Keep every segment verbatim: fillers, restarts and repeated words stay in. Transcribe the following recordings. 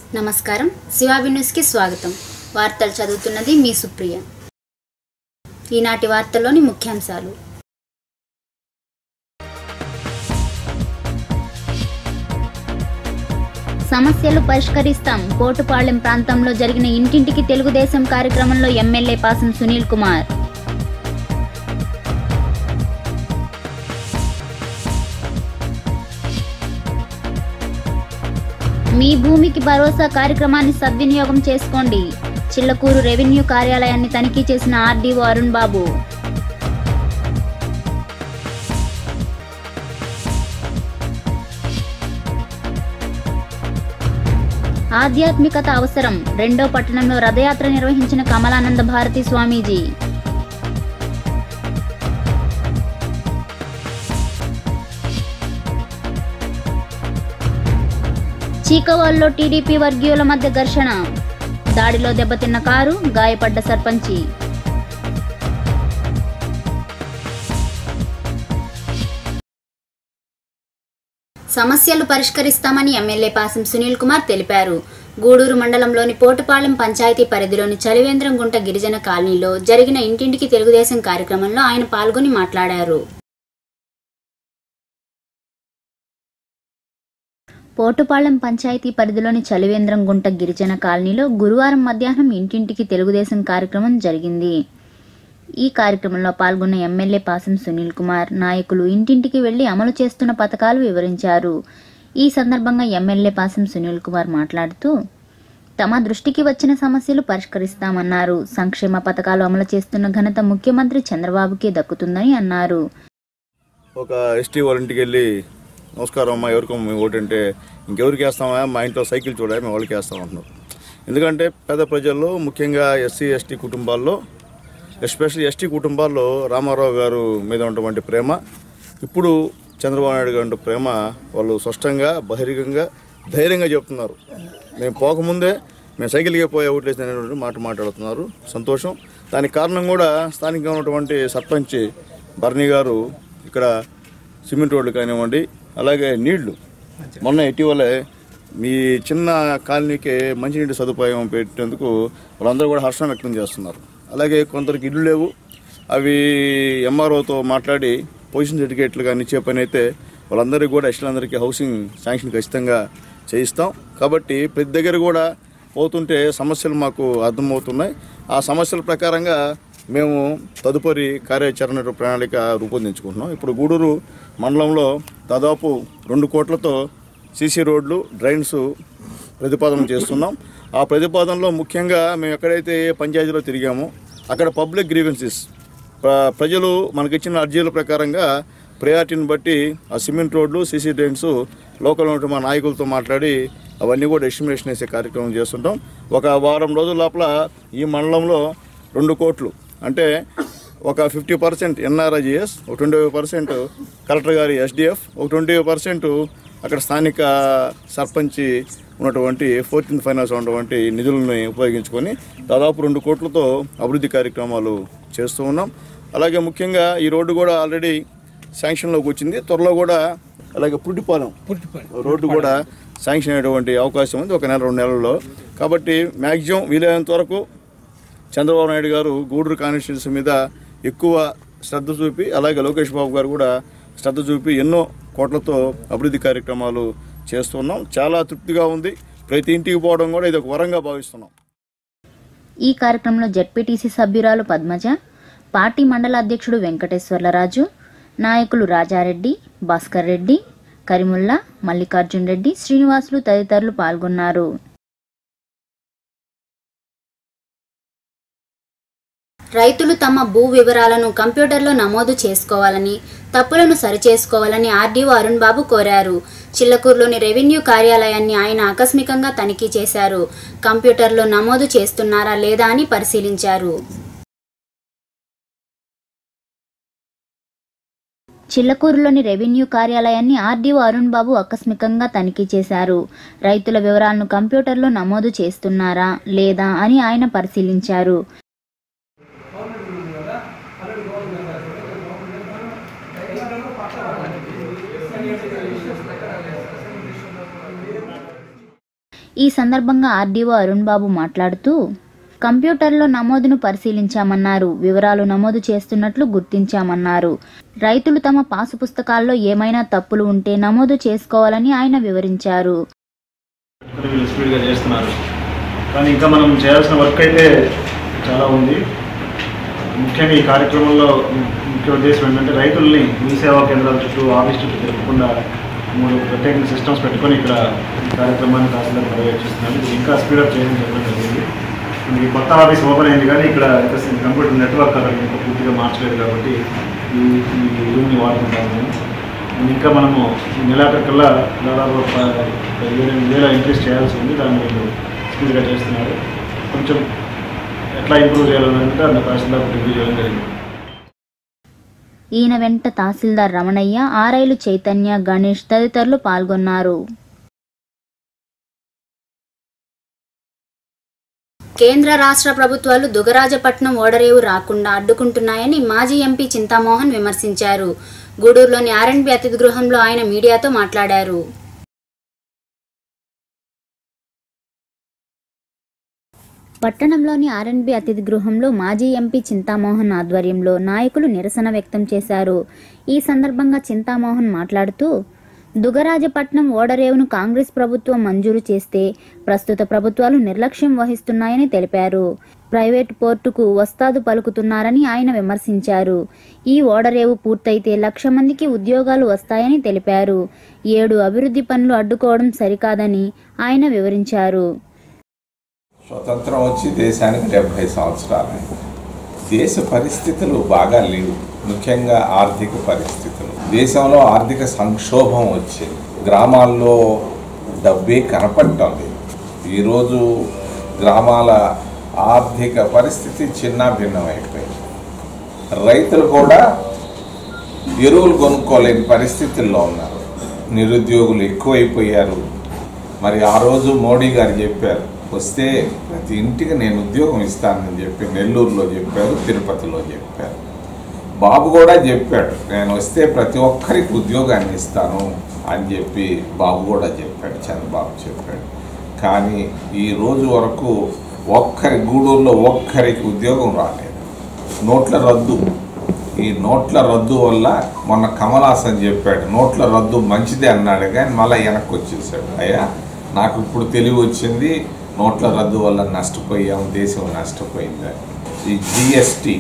నమస్కారం శివాభి న్యూస్ కి స్వాగతం. వార్తలు చదువుతున్నది మీ సుప్రియ. ఈనాటి వార్తల్లోని ముఖ్యాంశాలు. సమస్యలు పరిష్కరిస్తాం. కోటుపాళెం ప్రాంతంలో జరిగిన ఇంటింటికి తెలుగుదేశం కార్యక్రమంలో ఎమ్మెల్యే పాసం సునీల్ కుమార్. మీ భూమికి భరోసా కార్యక్రమాన్ని సద్వినియోగం చేసుకోండి. చిల్లకూరు రెవెన్యూ కార్యాలయాన్ని తనిఖీ చేసిన ఆర్డీఓ అరుణ్ బాబు. ఆధ్యాత్మికత అవసరం. రెండో పట్టణంలో రథయాత్ర నిర్వహించిన కమలానంద భారతి స్వామీజీ. చీకవాల్లో టీడీపీ వర్గీయుల మధ్య ఘర్షణ. దాడిలో దెబ్బతిన్న కారు, గాయపడ్డ సర్పంచి. సమస్యలు పరిష్కరిస్తామని ఎమ్మెల్యే పాసం సునీల్ కుమార్ తెలిపారు. గూడూరు మండలంలోని పోటుపాళెం పంచాయతీ పరిధిలోని చలివేంద్రంగుంట గిరిజన కాలనీలో జరిగిన ఇంటింటికి తెలుగుదేశం కార్యక్రమంలో ఆయన పాల్గొని మాట్లాడారు. పోటుపాళెం పంచాయతీ పరిధిలోని చలివేంద్రంగుంట గిరిజన కాలనీలో గురువారం మధ్యాహ్నం ఇంటింటికి తెలుగుదేశం కార్యక్రమం జరిగింది. ఈ కార్యక్రమంలో పాల్గొన్న ఎమ్మెల్యే పాసం సునీల్ కుమార్ నాయకులు ఇంటింటికి వెళ్లి అమలు చేస్తున్న పథకాలు వివరించారు. ఈ సందర్భంగా ఎమ్మెల్యే పాసం సునీల్ కుమార్ మాట్లాడుతూ తమ దృష్టికి వచ్చిన సమస్యలు పరిష్కరిస్తామన్నారు. సంక్షేమ పథకాలు అమలు చేస్తున్న ఘనత ముఖ్యమంత్రి చంద్రబాబుకే దక్కుతుందని అన్నారు. ఒక ఎస్టీ వాళ్ళ ఇంటికి వెళ్ళి నమస్కారం అమ్మా, ఎవరికో మేము ఓటంటే ఇంకెవరికి వేస్తామా, మా ఇంట్లో సైకిల్ చూడ మేము వాళ్ళకి వేస్తాం అంటున్నారు. ఎందుకంటే పేద ప్రజల్లో ముఖ్యంగా ఎస్సీ ఎస్టీ కుటుంబాల్లో ఎస్పెషల్లీ ఎస్టీ కుటుంబాల్లో రామారావు గారు మీద ఉన్నటువంటి ప్రేమ, ఇప్పుడు చంద్రబాబు నాయుడు గారి ప్రేమ వాళ్ళు స్పష్టంగా బహిరంగంగా ధైర్యంగా చెప్తున్నారు. మేము పోకముందే మేము సైకిల్గా పోయే ఓట్లేసిన అనేటువంటి మాట మాట్లాడుతున్నారు. సంతోషం. దానికి కారణం కూడా స్థానికంగా ఉన్నటువంటి సర్పంచ్ బర్నీ గారు ఇక్కడ సిమెంట్ రోడ్లు కానివ్వండి, అలాగే నీళ్లు మొన్న ఇటీవలే మీ చిన్న కాలనీకి మంచినీటి సదుపాయం పెట్టేందుకు వాళ్ళందరూ కూడా హర్షం వ్యక్తం చేస్తున్నారు. అలాగే కొందరికి ఇల్లు లేవు, అవి ఎంఆర్ఓతో మాట్లాడి పొజిషన్ సర్టిఫికేట్లు కానీ ఇచ్చే పని అయితే వాళ్ళందరికీ కూడా ఎస్టీలందరికీ హౌసింగ్ శాంక్షన్ ఖచ్చితంగా చేయిస్తాం. కాబట్టి ప్రతి దగ్గర కూడా పోతుంటే సమస్యలు మాకు అర్థమవుతున్నాయి. ఆ సమస్యల ప్రకారంగా మేము తదుపరి కార్యాచరణ ప్రణాళిక రూపొందించుకుంటున్నాం. ఇప్పుడు గూడూరు మండలంలో దాదాపు రెండు కోట్లతో సీసీ రోడ్లు, డ్రైన్స్ ప్రతిపాదన చేస్తున్నాం. ఆ ప్రతిపాదనలో ముఖ్యంగా మేము ఎక్కడైతే పంచాయతీలో తిరిగామో అక్కడ పబ్లిక్ గ్రీవెన్సెస్ ప్రజలు మనకిచ్చిన అర్జీల ప్రకారంగా ప్రయారిటీని బట్టి ఆ సిమెంట్ రోడ్లు, సీసీ డ్రైన్స్ లోకల్ ఉన్న మా నాయకులతో మాట్లాడి అవన్నీ కూడా ఎస్టిమేషన్ వేసే కార్యక్రమం చేస్తుంటాం. ఒక వారం రోజుల లోపల ఈ మండలంలో రెండు కోట్లు అంటే ఒక ఫిఫ్టీ పర్సెంట్ ఎన్ఆర్ఐజిఎస్, ఒక ట్వంటీ ఫైవ్ పర్సెంట్ కలెక్టర్ గారి ఎస్డిఎఫ్, ఒక ట్వంటీ ఫైవ్ పర్సెంట్ అక్కడ స్థానిక సర్పంచ్ ఉన్నటువంటి ఫోర్టీన్త్ ఫైనాన్స్ ఉన్నటువంటి నిధులని ఉపయోగించుకొని దాదాపు రెండు కోట్లతో అభివృద్ధి కార్యక్రమాలు చేస్తూ ఉన్నాం. అలాగే ముఖ్యంగా ఈ రోడ్డు కూడా ఆల్రెడీ శాంక్షన్లోకి వచ్చింది. త్వరలో కూడా అలాగే పుట్టిపాలెం రోడ్డు కూడా శాంక్షన్ అయ్యేటువంటి అవకాశం ఉంది ఒక నెల రెండు నెలల్లో. కాబట్టి మ్యాక్సిమం వీలైనంత వరకు చంద్రబాబు నాయుడు గారు గూడూరు కాన్స్టిట్యున్సీ మీద ఎక్కువ శ్రద్ధ చూపి, అలాగే లోకేష్ బాబు గారు కూడా శ్రద్ధ చూపి ఎన్నో కోట్లతో అభివృద్ధి కార్యక్రమాలు చేస్తున్నాం. చాలా తృప్తిగా ఉంది. ప్రతి ఇంటికి పోవడం కూడా ఇది ఒక వరంగా భావిస్తున్నాం. ఈ కార్యక్రమంలో జెడ్పీటీసీ సభ్యురాలు పద్మజ, పార్టీ మండల అధ్యక్షుడు వెంకటేశ్వర్లరాజు, నాయకులు రాజారెడ్డి, భాస్కర్ రెడ్డి, కరిముల్లా, మల్లికార్జున్ రెడ్డి, శ్రీనివాసులు తదితరులు పాల్గొన్నారు. రైతులు తమ భూ వివరాలను కంప్యూటర్లో నమోదు చేసుకోవాలని, తప్పులను సరిచేసుకోవాలని ఆర్డీఓ అరుణ్ బాబు కోరారు. చిల్లకూరులోని రెవెన్యూ కార్యాలయాన్ని ఆయన ఆకస్మికంగా తనిఖీ చేశారు. కంప్యూటర్లో నమోదు చేస్తున్నారా లేదా అని పరిశీలించారు. చిల్లకూరులోని రెవెన్యూ కార్యాలయాన్ని ఆర్డీఓ అరుణ్ బాబు ఆకస్మికంగా తనిఖీ చేశారు. రైతుల వివరాలను కంప్యూటర్లో నమోదు చేస్తున్నారా లేదా అని ఆయన పరిశీలించారు. ఈ సందర్భంగా ఆర్డీఓ అరుణ్ బాబు మాట్లాడుతూ కంప్యూటర్లో నమోదును పరిశీలించామన్నారు. వివరాలు నమోదు చేస్తున్నట్లు గుర్తించామన్నారు. రైతులు తమ పాసు పుస్తకాల్లో ఏమైనా తప్పులు ఉంటే నమోదు చేసుకోవాలని ఆయన వివరించారు. స్పీడ్గా చేస్తున్నారు, కానీ ఇంకా మనం చేయాల్సిన వర్క్ అయితే చాలా ఉంది. ముఖ్యంగా ఈ కార్యక్రమంలో ముఖ్య ఉద్దేశం ఏంటంటే రైతుల్ని మీ సేవా కేంద్రాల చుట్టూ ఆఫీస్ చుట్టూ తిరగకుండా మూడు ప్రత్యేక సిస్టమ్స్ పెట్టుకొని ఇక్కడ ఈ కార్యక్రమాన్ని తహసీల్దార్ పర్యవేక్షిస్తున్నారు. ఇది ఇంకా స్పీడప్ చేయడం చెప్పడం జరిగింది. మనకి కొత్త ఆఫీస్ ఓపెన్ అయింది, కానీ ఇక్కడ కంప్యూటర్ నెట్వర్క్ అక్కడ ఇంకా పూర్తిగా మార్చలేదు కాబట్టి ఈ ఈ రూమ్ని వాడుకుంటాము మేము. ఇంకా మనము ఈ నెలాఖరికల్లా దాదాపు ఏడు వేల ఇంక్రీజ్ చేయాల్సి ఉంది. దాన్ని మీరు స్పీడ్గా చేస్తున్నారు. కొంచెం ఎట్లా ఇంప్రూవ్ చేయాలంటే అందులో తహసీల్దార్ రివ్యూ చేయడం జరిగింది. ఈయన వెంట తహసీల్దార్ రమణయ్య, ఆర్ఐలు చైతన్య, గణేష్ తదితరులు పాల్గొన్నారు. కేంద్ర రాష్ట్ర ప్రభుత్వాలు దుగరాజపట్నం ఓడరేవు రాకుండా అడ్డుకుంటున్నాయని మాజీ ఎంపీ చింతామోహన్ విమర్శించారు. గూడూరులోని ఆర్ అండ్ బి అతిథి గృహంలో ఆయన మీడియాతో మాట్లాడారు. పట్టణంలోని ఆర్ అండ్ బి అతిథి గృహంలో మాజీ ఎంపీ చింతామోహన్ ఆధ్వర్యంలో నాయకులు నిరసన వ్యక్తం చేశారు. ఈ సందర్భంగా చింతామోహన్ మాట్లాడుతూ దుగరాజపట్నం ఓడరేవును కాంగ్రెస్ ప్రభుత్వం మంజూరు చేస్తే ప్రస్తుత ప్రభుత్వాలు నిర్లక్ష్యం వహిస్తున్నాయని తెలిపారు. ప్రైవేటు పోర్టుకు వస్తాదు పలుకుతున్నారని ఆయన విమర్శించారు. ఈ ఓడరేవు పూర్తయితే లక్ష మందికి ఉద్యోగాలు వస్తాయని తెలిపారు. ఏడు అభివృద్ధి పనులు అడ్డుకోవడం సరికాదని ఆయన వివరించారు. స్వతంత్రం వచ్చి దేశానికి డెబ్భై సంవత్సరాలు. దేశ పరిస్థితులు బాగా లేవు, ముఖ్యంగా ఆర్థిక పరిస్థితులు. దేశంలో ఆర్థిక సంక్షోభం వచ్చింది. గ్రామాల్లో డబ్బే కనపడటం లేదు. ఈరోజు గ్రామాల ఆర్థిక పరిస్థితి చిన్న భిన్నమైపోయింది. రైతులు కూడా ఎరువులు కొనుక్కోలేని పరిస్థితుల్లో ఉన్నారు. నిరుద్యోగులు ఎక్కువైపోయారు. మరి ఆ రోజు మోడీ గారు చెప్పారు, వస్తే ప్రతి ఇంటికి నేను ఉద్యోగం ఇస్తానని చెప్పి నెల్లూరులో చెప్పారు, తిరుపతిలో చెప్పారు. బాబు కూడా చెప్పాడు, నేను వస్తే ప్రతి ఒక్కరికి ఉద్యోగాన్ని ఇస్తాను అని చెప్పి బాబు కూడా చెప్పాడు, చంద్రబాబు చెప్పాడు. కానీ ఈ రోజు వరకు ఒక్కరి గూడూరులో ఒక్కరికి ఉద్యోగం రాలేదు. నోట్ల రద్దు, ఈ నోట్ల రద్దు వల్ల మొన్న కమలాసన్ చెప్పాడు నోట్ల రద్దు మంచిదే అన్నాడు, కానీ మళ్ళీ వెనక్కి వచ్చేసాడు. అయ్యా నాకు ఇప్పుడు తెలివి వచ్చింది, నోట్ల రద్దు వల్ల నష్టపోయాం, దేశం నష్టపోయిందని. ఈ జిఎస్టీ,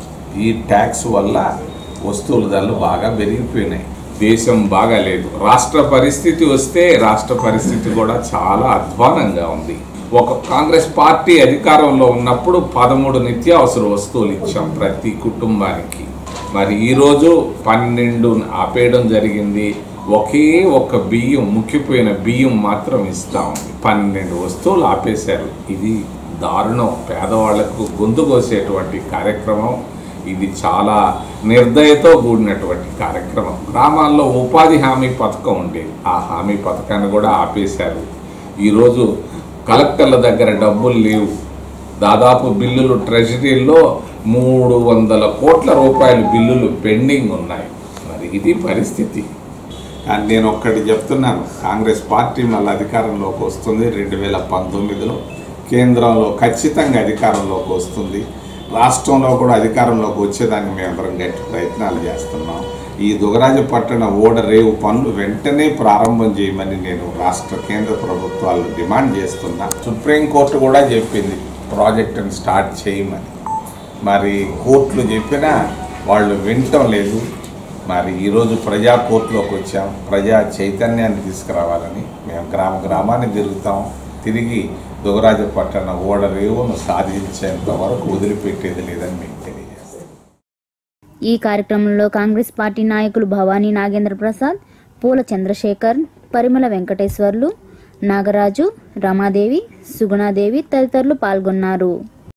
ఈ ట్యాక్స్ వల్ల వస్తువుల ధరలు బాగా పెరిగిపోయినాయి. దేశం బాగాలేదు. రాష్ట్ర పరిస్థితి వస్తే రాష్ట్ర పరిస్థితి కూడా చాలా అధ్వానంగా ఉంది. ఒక కాంగ్రెస్ పార్టీ అధికారంలో ఉన్నప్పుడు పదమూడు నిత్యావసర వస్తువులు ఇచ్చాం ప్రతి కుటుంబానికి. మరి ఈరోజు పన్నెండు ఆపేయడం జరిగింది. ఒకే ఒక్క బియ్యం, ముక్కిపోయిన బియ్యం మాత్రం ఇస్తా ఉంది. పన్నెండు వస్తువులు ఆపేశారు. ఇది దారుణం. పేదవాళ్లకు గొంతు కోసేటువంటి కార్యక్రమం ఇది. చాలా నిర్దయతో కూడినటువంటి కార్యక్రమం. గ్రామాల్లో ఉపాధి హామీ పథకం ఉండేది, ఆ హామీ పథకాన్ని కూడా ఆపేశారు. ఈరోజు కలెక్టర్ల దగ్గర డబ్బులు లేవు. దాదాపు బిల్లులు ట్రెజరీల్లో మూడు వందల కోట్ల రూపాయల బిల్లులు పెండింగ్ ఉన్నాయి. మరి ఇది పరిస్థితి. కానీ నేను ఒక్కటి చెప్తున్నాను, కాంగ్రెస్ పార్టీ మళ్ళీ అధికారంలోకి వస్తుంది. రెండు వేల పంతొమ్మిదిలో కేంద్రంలో ఖచ్చితంగా అధికారంలోకి వస్తుంది. రాష్ట్రంలో కూడా అధికారంలోకి వచ్చేదానికి మేమందరం గట్టి ప్రయత్నాలు చేస్తున్నాం. ఈ దుగరాజపట్టణ ఓడ రేవు పనులు వెంటనే ప్రారంభం చేయమని నేను రాష్ట్ర కేంద్ర ప్రభుత్వాలు డిమాండ్ చేస్తున్నా. సుప్రీంకోర్టు కూడా చెప్పింది ప్రాజెక్టును స్టార్ట్ చేయమని. మరి కోర్టులు చెప్పినా వాళ్ళు వినటం లేదు. మరి ఈరోజు ప్రజా కోర్టులోకి వచ్చాం. ప్రజా చైతన్యాన్ని తీసుకురావాలని మేము గ్రామ గ్రామాన్ని తిరుగుతాం. తిరిగి దుగరాజపట్టణ ఓడ రేవును సాధించేంత వరకు వదిలిపెట్టేది లేదని మీకు తెలియజేస్తాం. ఈ కార్యక్రమంలో కాంగ్రెస్ పార్టీ నాయకులు భవానీ నాగేంద్ర ప్రసాద్, పూల చంద్రశేఖర్, పరిమళ వెంకటేశ్వర్లు, నాగరాజు, రమాదేవి, సుగుణాదేవి తదితరులు పాల్గొన్నారు.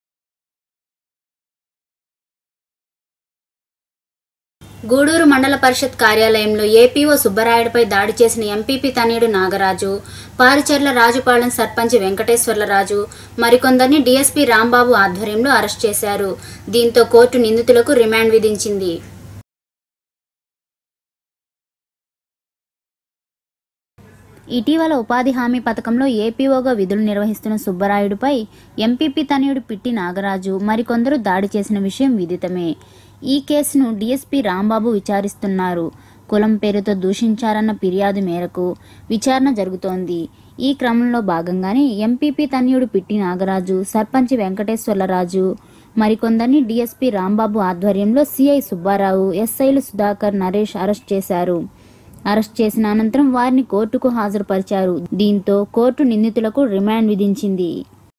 గూడూరు మండల పరిషత్ కార్యాలయంలో ఏపీఓ సుబ్బరాయుడుపై దాడి చేసిన ఎంపీపీ తనయుడు నాగరాజు, పారిచర్ల రాజుపాలెం సర్పంచ్ వెంకటేశ్వర్లరాజు మరికొందరిని డీఎస్పీ రాంబాబు ఆధ్వర్యంలో అరెస్ట్ చేశారు. దీంతో కోర్టు నిందితులకు రిమాండ్ విధించింది. ఇటీవల ఉపాధి హామీ పథకంలో ఏపీఓగా విధులు నిర్వహిస్తున్న సుబ్బరాయుడుపై ఎంపీపీ తనయుడు పిట్టి నాగరాజు మరికొందరు దాడి చేసిన విషయం విదితమే. ఈ కేసును డీఎస్పీ రాంబాబు విచారిస్తున్నారు. కులం పేరుతో దూషించారన్న ఫిర్యాదు మేరకు విచారణ జరుగుతోంది. ఈ క్రమంలో భాగంగానే ఎంపీపీ తనయుడు పిట్టి నాగరాజు, సర్పంచ్ వెంకటేశ్వర్లరాజు మరికొందరిని డీఎస్పీ రాంబాబు ఆధ్వర్యంలో సిఐ సుబ్బారావు, ఎస్ఐలు సుధాకర్, నరేష్ అరెస్ట్ చేశారు. అరెస్ట్ చేసిన అనంతరం వారిని కోర్టుకు హాజరుపరిచారు. దీంతో కోర్టు నిందితులకు రిమాండ్ విధించింది.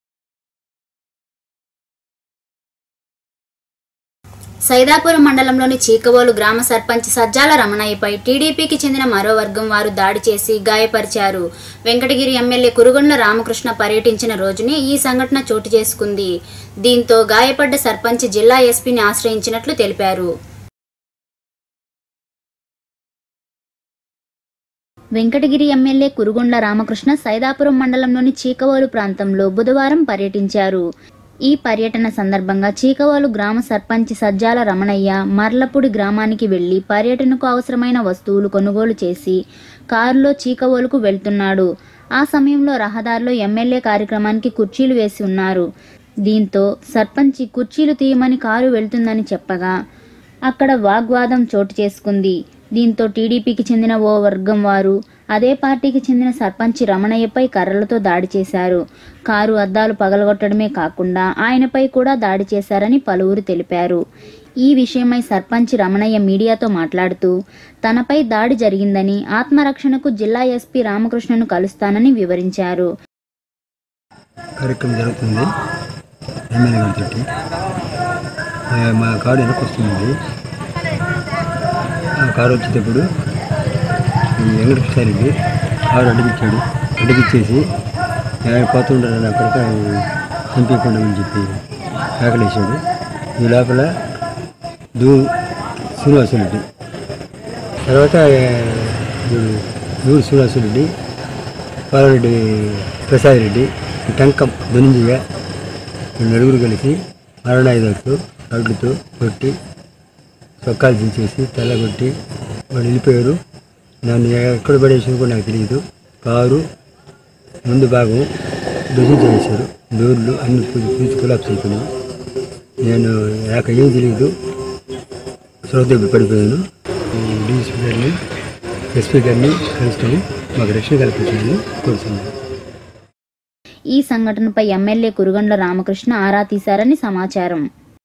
సైదాపురం మండలంలోని చీకవోలు గ్రామ సర్పంచ్ సజ్జాల రమణయ్యపై టీడీపీకి చెందిన మరో వర్గం వారు దాడి చేసి గాయపరిచారు. వెంకటగిరి ఎమ్మెల్యే కురుగొండ్ల రామకృష్ణ పర్యటించిన రోజునే ఈ సంఘటన చోటు చేసుకుంది. దీంతో గాయపడ్డ సర్పంచ్ జిల్లా ఎస్పీని ఆశ్రయించినట్లు తెలిపారు. వెంకటగిరి ఎమ్మెల్యే కురుగొండ్ల రామకృష్ణ సైదాపురం మండలంలోని చీకవోలు ప్రాంతంలో బుధవారం పర్యటించారు. ఈ పర్యటన సందర్భంగా చీకవోలు గ్రామ సర్పంచ్ సజ్జాల రమణయ్య మర్లపూడి గ్రామానికి వెళ్లి పర్యటనకు అవసరమైన వస్తువులు కొనుగోలు చేసి కారులో చీకవోలుకు వెళ్తున్నాడు. ఆ సమయంలో రహదారిలో ఎమ్మెల్యే కార్యక్రమానికి కుర్చీలు వేసి ఉన్నారు. దీంతో సర్పంచ్ కుర్చీలు తీయమని కారు వెళ్తుందని చెప్పగా అక్కడ వాగ్వాదం చోటు చేసుకుంది. దీంతో టీడీపీకి చెందిన ఓ వర్గం వారు అదే పార్టీకి చెందిన సర్పంచ్ రమణయ్యపై కర్రలతో దాడి చేశారు. కారు అద్దాలు పగలగొట్టడమే కాకుండా ఆయనపై కూడా దాడి చేశారని పలువురు తెలిపారు. ఈ విషయమై సర్పంచ్ రమణయ్య మీడియాతో మాట్లాడుతూ తనపై దాడి జరిగిందని, ఆత్మరక్షణకు జిల్లా ఎస్పీ రామకృష్ణను కలుస్తానని వివరించారు. కార్యక్రమం జరుగుతుంది. ఎమ్మెల్యే గారితో మా కారు వెనకొస్తుంది. ఆ కారు వచ్చేటప్పుడు వెంకటేశ్వరి కారు అడ్డగిచ్చాడు. అడ్డగిచ్చేసి ఆయన పోతుంటారని అక్కడికి చంపేయకుండామని చెప్పి కేకలేశాడు. ఈ లోపల దూ శ్రీనివాసరెడ్డి, తర్వాత దూరు శ్రీనివాసరెడ్డి, పాలరెడ్డి ప్రసాద్ రెడ్డి, టంకం ధనుంజయ నలుగురు కలిసి అరణాయుధాలతో అడ్లతో కొట్టి చొక్కాలు దించేసి తెల్లగొట్టి వాళ్ళు వెళ్ళిపోయారు. నన్ను ఎక్కడ పడేసింది కూడా నాకు తెలియదు. కారు ముందు భాగం దొంగ చేశారు. డోర్లు అన్ని పూజ కొలాప్స్ అయిపోయినాయి. నేను నాకు ఏం తెలియదు, శ్రోత పడిపోయాను. డీఎస్పీ గారిని ఎస్పీ గారిని కలుసుకొని మాకు రక్షణ కల్పించాలని కోరుతున్నాను. ఈ సంఘటనపై ఎమ్మెల్యే కురుగొండ్ల రామకృష్ణ ఆరా తీశారని సమాచారం.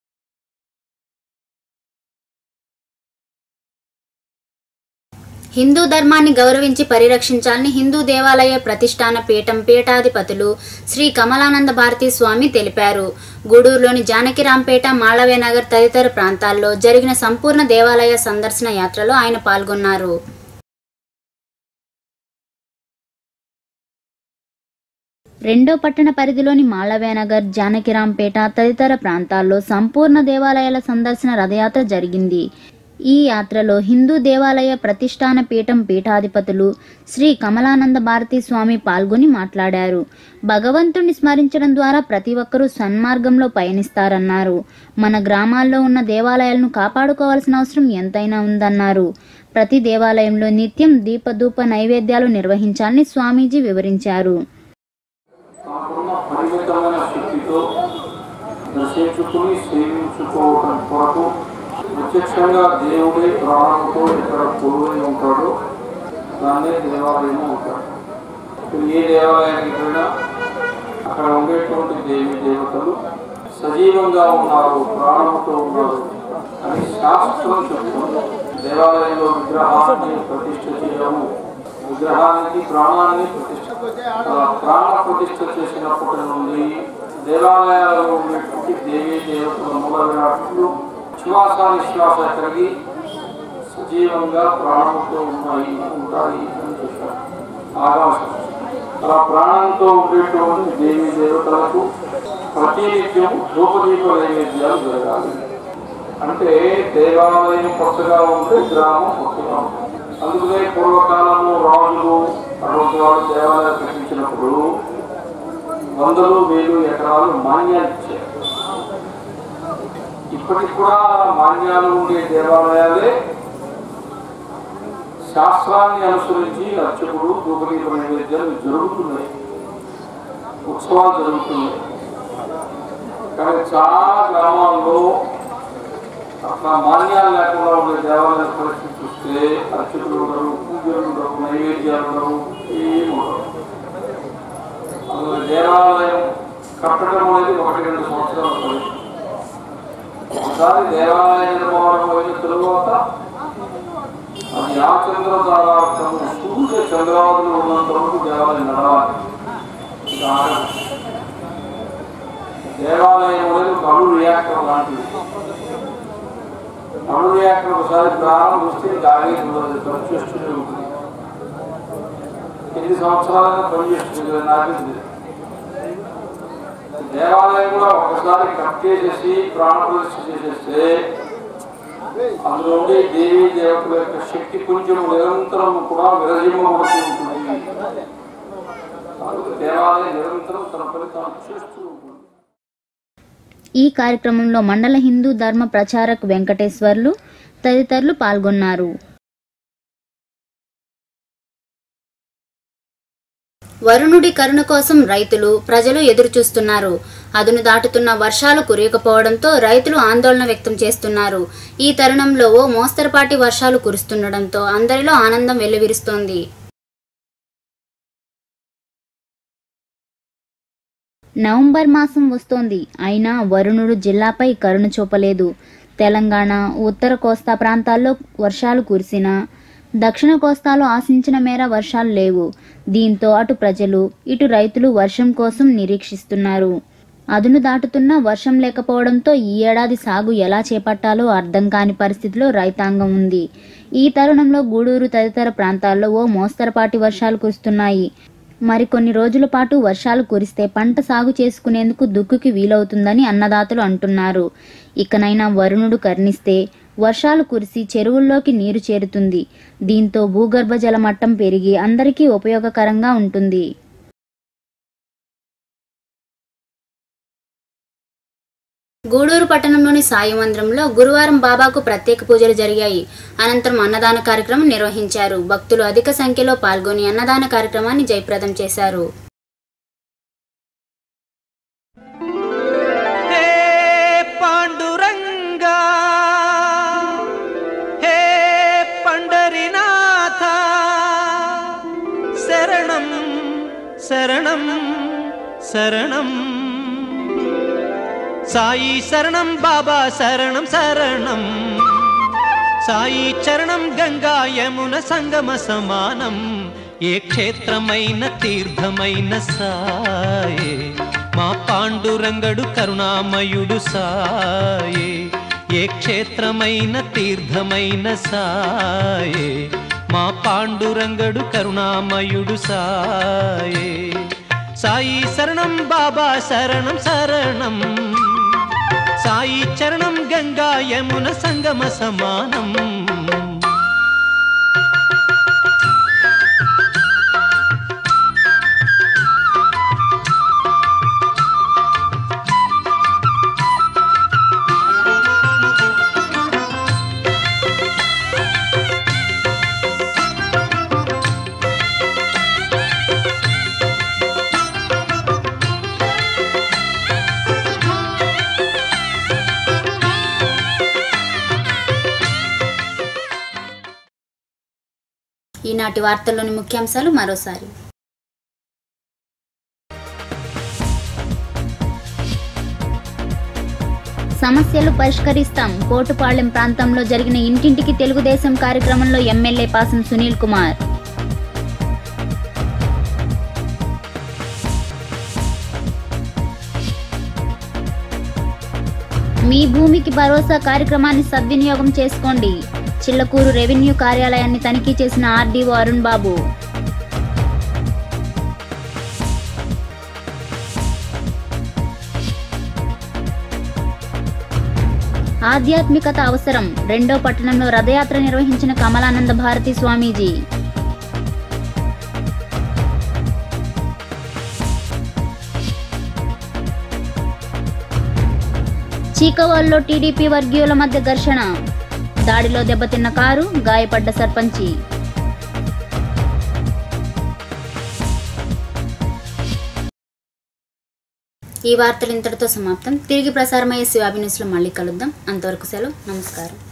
హిందూ ధర్మాన్ని గౌరవించి పరిరక్షించాలని హిందూ దేవాలయ ప్రతిష్టాన పీఠం పీఠాధిపతులు శ్రీ కమలానంద భారతీ స్వామి తెలిపారు. గూడూరులోని జానకిరాంపేట, మాళవ్యనగర్ తదితర ప్రాంతాల్లో జరిగిన సంపూర్ణ దేవాలయ సందర్శన యాత్రలో ఆయన పాల్గొన్నారు. రెండో పట్టణ పరిధిలోని మాళవ్యనగర్, జానకిరాంపేట తదితర ప్రాంతాల్లో సంపూర్ణ దేవాలయాల సందర్శన రథయాత్ర జరిగింది. ఈ యాత్రలో హిందూ దేవాలయ ప్రతిష్టాన పీఠం పీఠాధిపతులు శ్రీ కమలానంద భారతీ స్వామి పాల్గొని మాట్లాడారు. భగవంతుణ్ణి స్మరించడం ద్వారా ప్రతి ఒక్కరూ సన్మార్గంలో పయనిస్తారన్నారు. మన గ్రామాల్లో ఉన్న దేవాలయాలను కాపాడుకోవాల్సిన అవసరం ఎంతైనా ఉందన్నారు. ప్రతి దేవాలయంలో నిత్యం దీపధూప నైవేద్యాలు నిర్వహించాలని స్వామీజీ వివరించారు. ప్రత్యక్షంగా దేవుడే ప్రాణంతో ఇక్కడ కొలువై ఉంటాడు, దాన్నే దేవాలయం ఉంటాడు. ఏ దేవాలయానికి పోయినా అక్కడ ఉండేటువంటి దేవి దేవతలు సజీవంగా ఉన్నారు, ప్రాణంతో ఉన్నారు అని శాస్త్రం చెప్తుంది. దేవాలయంలో విగ్రహాన్ని ప్రతిష్ఠ చేయడము, విగ్రహానికి ప్రాణాన్ని ప్రతిష్ఠ ప్రాణ ప్రతిష్ఠ చేసినప్పటి నుండి దేవాలయాలలో ఉండేటువంటి దేవీ దేవతల మూల విరాట్లు శ్వాస నిశ్వాస కలిగి సజీవంగా ప్రాణంతో ఉన్నాయి ఉంటాయి అని చెప్పారు. ఆకాశం అలా ప్రాణంతో ఉండేటువంటి దేవీ దేవతలకు ప్రతినిత్యం ధూపదీప నైవేద్యాలు జరగాలి. అంటే దేవాలయం కొత్తగా ఉంటే గ్రామం కొత్తగా ఉంటుంది. అందుకనే పూర్వకాలంలో రాజులు అటువంటి వాళ్ళు దేవాలయాలు కట్టించినప్పుడు వందలు వేలు ఎకరాలు మాన్యాలు ఇచ్చారు. ఇప్పటికి కూడా మాన్యాలు ఉండే దేవాలయాలే శాస్త్రాన్ని అనుసరించి అర్చకుడు ధూపదీప నైవేద్యాలు జరుగుతున్నాయి, ఉత్సవాలు జరుగుతున్నాయి. కానీ చాలా గ్రామాల్లో అట్లా మాన్యాలు లేకుండా ఉండే దేవాలయ పరిస్థితి చూస్తే అర్చకులు ఉండరు, పూజలు ఉండవు, నైవేద్యాలు ఉండవు, ఏమి ఉండవు. అందులో దేవాలయం కట్టడం అనేది ఒకటి రెండు సంవత్సరాలు పడింది. ఒకసారి దేవాలయ నిర్మాణం అయిన తరువాత అది ఆ చంద్రతారార్థం సూర్య చంద్రాదులు ఉన్నంత వరకు దేవాలయం నడవాలి. దేవాలయం అనేది ఒక అణు రియాక్టర్ లాంటిది. అణు రియాక్టర్ ఒకసారి ప్రారంభం వస్తే దాగే పనిచేస్తూనే ఉంటుంది. ఎన్ని సంవత్సరాలుగా పనిచేస్తుంది నాటింది. దేవాలయం కూడా ఒకసారి కట్టేసేసి ప్రాణప్రతిష్ఠ చేసేస్తే అందులో ఉండే దేవీ దేవతల యొక్క శక్తి కొంచెం నిరంతరం కూడా విరజిమ్మబడుతూ ఉంటుంది. దేవాలయం నిరంతరం తన ఫలితాలు చేస్తూ ఉంటుంది. ఈ కార్యక్రమంలో మండల హిందూ ధర్మ ప్రచారక్ వెంకటేశ్వర్లు తదితరులు పాల్గొన్నారు. వరుణుడి కరుణ కోసం రైతులు ప్రజలు ఎదురుచూస్తున్నారు. అదును దాటుతున్న వర్షాలు కురియకపోవడంతో రైతులు ఆందోళన వ్యక్తం చేస్తున్నారు. ఈ తరుణంలో ఓ మోస్తరుపాటి వర్షాలు కురుస్తుండటంతో అందరిలో ఆనందం వెల్లివిరుస్తోంది. నవంబర్ మాసం వస్తోంది, అయినా వరుణుడు జిల్లాపై కరుణ చూపలేదు. తెలంగాణ, ఉత్తర కోస్తా ప్రాంతాల్లో వర్షాలు కురిసినా దక్షిణ కోస్తాలో ఆశించిన మేర వర్షాలు లేవు. దీంతో అటు ప్రజలు ఇటు రైతులు వర్షం కోసం నిరీక్షిస్తున్నారు. అదును దాటుతున్న వర్షం లేకపోవడంతో ఈ ఏడాది సాగు ఎలా చేపట్టాలో అర్థం కాని పరిస్థితిలో రైతాంగం ఉంది. ఈ తరుణంలో గూడూరు తదితర ప్రాంతాల్లో ఓ మోస్తరుపాటి వర్షాలు కురుస్తున్నాయి. మరికొన్ని రోజుల పాటు వర్షాలు కురిస్తే పంట సాగు చేసుకునేందుకు దుక్కుకి వీలవుతుందని అన్నదాతలు అంటున్నారు. ఇకనైనా వరుణుడు కరుణిస్తే వర్షాలు కురిసి చెరువుల్లోకి నీరు చేరుతుంది. దీంతో భూగర్భ జల మట్టం పెరిగి అందరికీ ఉపయోగకరంగా ఉంటుంది. గూడూరు పట్టణంలోని సాయి మందిరంలో గురువారం బాబాకు ప్రత్యేక పూజలు జరిగాయి. అనంతరం అన్నదాన కార్యక్రమం నిర్వహించారు. భక్తులు అధిక సంఖ్యలో పాల్గొని అన్నదాన కార్యక్రమాన్ని జయప్రదం చేశారు. శరణం శరణం సాయి శరణం బాబా శరణం శరణం సాయి చరణం గంగా యమున సంగమ సమానం ఏ క్షేత్రమైన తీర్థమైన సాయే మా పాండురంగడు కరుణామయుడు సాయే ఏ క్షేత్రమైన తీర్థమైన సాయే మా పాండురంగడు కరుణామయుడు సాయే సాయి శరణం బాబా శరణం శరణం సాయి చరణం గంగా యమున సంగమ సమానం ఈనాటి వార్తల్లోని ముఖ్యాంశాలు మరోసారి. సమస్యలు పరిష్కరిస్తాం. పోటుపాళ్లెం ప్రాంతంలో జరిగిన ఇంటింటికి తెలుగుదేశం కార్యక్రమంలో ఎమ్మెల్యే పాసం సునీల్ కుమార్. మీ భూమికి భరోసా కార్యక్రమాన్ని సద్వినియోగం చేసుకోండి. చిల్లకూరు రెవెన్యూ కార్యాలయాన్ని తనిఖీ చేసిన ఆర్డీఓ అరుణ్ బాబు. ఆధ్యాత్మికత అవసరం. రెండో పట్టణంలో రథయాత్ర నిర్వహించిన కమలానంద భారతి స్వామీజీ. చీకవాల్లో టీడీపీ వర్గీయుల మధ్య ఘర్షణ. దాడిలో దెబ్బతిన్న కారు, గాయపడ్డ సర్పంచి. ఈ వార్తలు ఇంతటితో సమాప్తం. తిరిగి ప్రసారమయ్యే శివాభి న్యూస్లో మళ్ళీ కలుద్దాం. అంతవరకు సెలవు. నమస్కారం.